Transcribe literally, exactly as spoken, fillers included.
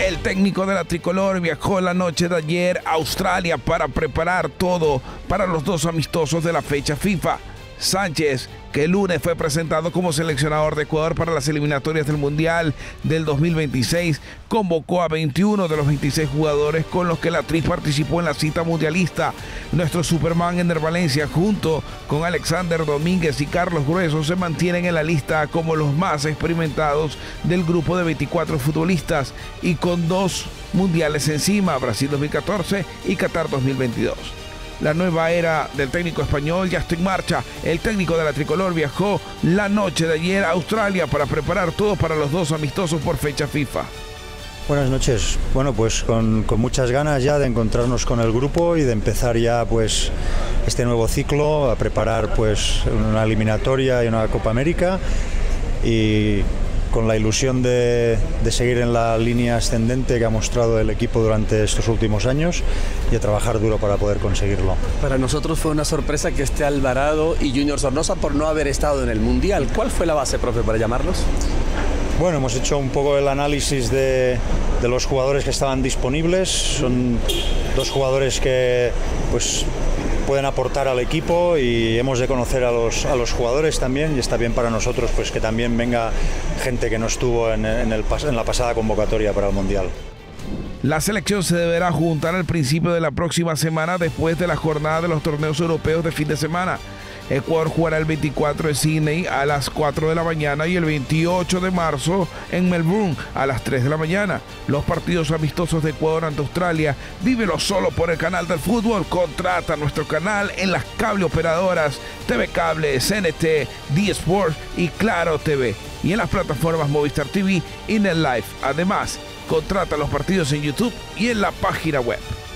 El técnico de la tricolor viajó la noche de ayer a Australia para preparar todo para los dos amistosos de la fecha FIFA. Sánchez, que el lunes fue presentado como seleccionador de Ecuador para las eliminatorias del Mundial del dos mil veintiséis, convocó a veintiuno de los veintiséis jugadores con los que la Tri participó en la cita mundialista. Nuestro Superman Ender Valencia, junto con Alexander Domínguez y Carlos Grueso, se mantienen en la lista como los más experimentados del grupo de veinticuatro futbolistas y con dos mundiales encima, Brasil dos mil catorce y Qatar dos mil veintidós. La nueva era del técnico español ya está en marcha. El técnico de la tricolor viajó la noche de ayer a Australia para preparar todo para los dos amistosos por fecha FIFA. Buenas noches. Bueno, pues con, con muchas ganas ya de encontrarnos con el grupo y de empezar ya pues este nuevo ciclo, a preparar pues una eliminatoria y una Copa América, y con la ilusión de, de seguir en la línea ascendente que ha mostrado el equipo durante estos últimos años y a trabajar duro para poder conseguirlo. Para nosotros fue una sorpresa que esté Alvarado y Junior Sornosa por no haber estado en el Mundial. ¿Cuál fue la base, profe, para llamarlos? Bueno, hemos hecho un poco el análisis de, de los jugadores que estaban disponibles. Son dos jugadores que pues pueden aportar al equipo y hemos de conocer a los, a los jugadores también, y está bien para nosotros pues que también venga gente que no estuvo en, en, el, en la pasada convocatoria para el Mundial. La selección se deberá juntar al principio de la próxima semana después de la jornada de los torneos europeos de fin de semana. Ecuador jugará el veinticuatro en Sydney a las cuatro de la mañana y el veintiocho de marzo en Melbourne a las tres de la mañana. Los partidos amistosos de Ecuador ante Australia, vívelo solo por el canal del fútbol. Contrata nuestro canal en las cable operadoras T V Cable, C N T, D Sports y Claro T V, y en las plataformas Movistar T V y NetLife. Además, contrata los partidos en YouTube y en la página web.